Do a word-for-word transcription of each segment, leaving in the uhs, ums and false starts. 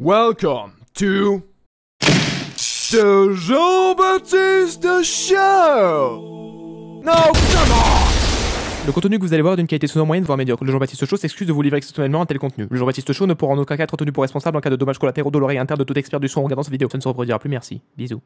Welcome to the Jean-Baptiste Show. No, come on. Le contenu que vous allez voir est d'une qualité sonore moyenne voire médiocre. Le Jean-Baptiste Show s'excuse de vous livrer exceptionnellement un tel contenu. Le Jean-Baptiste Show ne pourra en aucun cas être tenu pour responsable en cas de dommages collatéraux de l'oreille interne de tout expert du son en regardant cette vidéo. Ça ne se reproduira plus, merci. Bisous.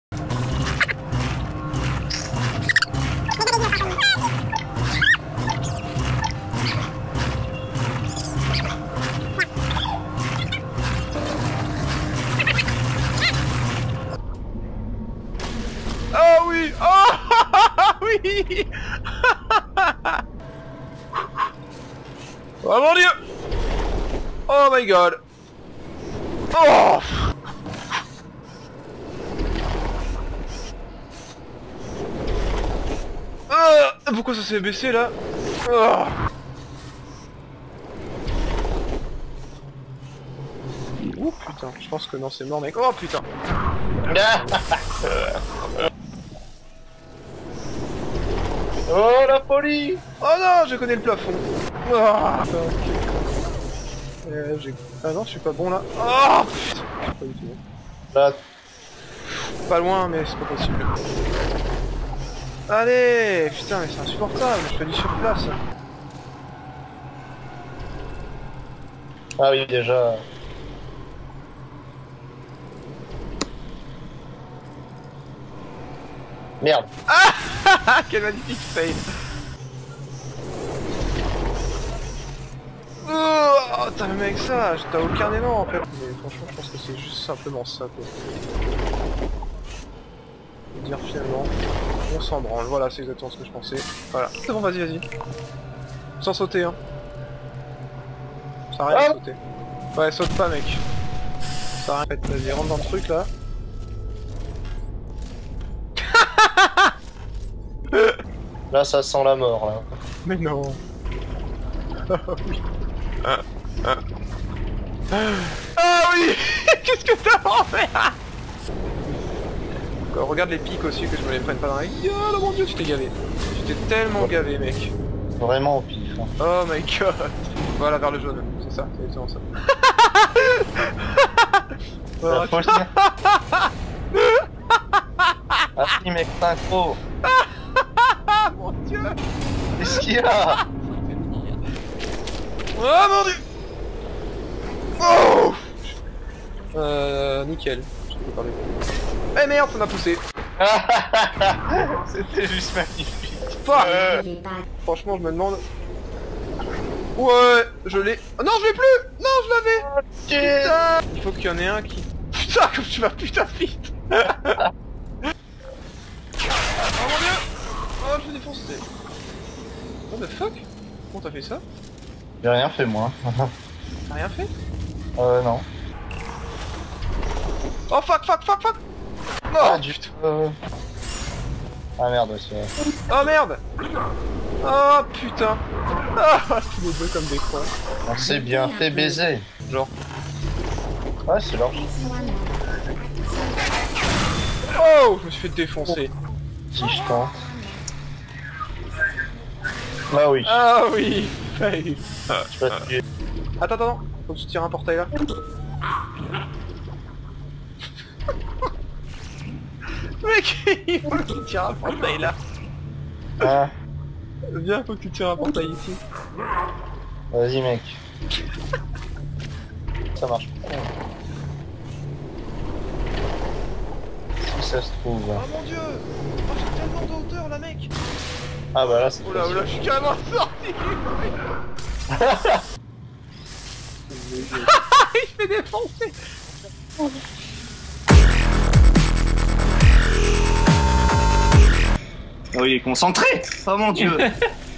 Oh oui. Oh oui. Oh mon dieu. Oh my god. Oh. Euh, pourquoi ça s'est baissé là? Oh. Ouh putain, je pense que non c'est mort mec. Oh putain. Oh la folie! Oh non, je connais le plafond. Oh, putain. Euh, j'ai... Ah non, je suis pas bon là. Oh putain. Pas du tout. Là. Pas loin, mais c'est pas possible. Allez, putain, mais c'est insupportable. Je fais du sur place. Ah oui, déjà. Merde. Ah quel magnifique fail. Oh, t'as même avec ça, t'as aucun élan en fait. Mais franchement, je pense que c'est juste simplement ça quoi. Dire finalement, on s'en branle. Voilà, c'est exactement ce que je pensais. Voilà. C'est bon, vas-y, vas-y. Sans sauter, hein. Ça sert à rien de sauter. Ouais, saute pas, mec. Ça sert à rien. Vas-y, rentre dans le truc là. Là, ça sent la mort là. Mais non. Ah oui. Ah, ah. Ah oui. Qu'est-ce que t'as en fait? Regarde les pics aussi, que je me les prenne pas dans la gueule. Oh mon dieu, tu t'es gavé. Tu t'es tellement gavé, mec. Vraiment au pif. Hein. Oh my god. Voilà, vers le jaune. C'est ça, c'est exactement ça. La Oh, folie. Ah si mec, synchro. ah mon dieu. Qu'est-ce qu'il y a? Oh mon dieu. Oh. Euh... Nickel. Je peux parler. Eh merde, ça m'a poussé. C'était juste magnifique. Fuck. Euh... Franchement, je me demande... Ouais, je l'ai... Oh, non, je l'ai plus. Non, je l'avais. Putain. Il faut qu'il y en ait un qui... Putain, comme tu vas putain vite. Oh mon dieu. Oh, je l'ai défoncé. What the fuck? Comment t'as fait ça? J'ai rien fait moi. T'as rien fait? Euh non. Oh fuck, fuck, fuck, fuck. Non. Ah juste. Euh... Ah merde c'est... Oh merde. Oh putain. Ah, tous les deux comme des cons. On s'est bien fait baiser. Genre. Ouais c'est logique. Oh, je me suis fait défoncer. Si je tente. Bah oui. Ah oui. Fail. Je peux te tuer. Attends, attends, faut que tu tires un portail là. Mec, il faut que tu tires un portail là. Ah. Viens, faut que tu tires un portail ici. Vas-y mec. Ça marche pas. Si ça se trouve. Oh mon dieu. Oh, j'ai tellement de hauteur là mec. Ah bah là c'est... Oh là, oh là, je suis carrément sorti. Il se fait défoncer. Oh il est concentré. Oh mon dieu.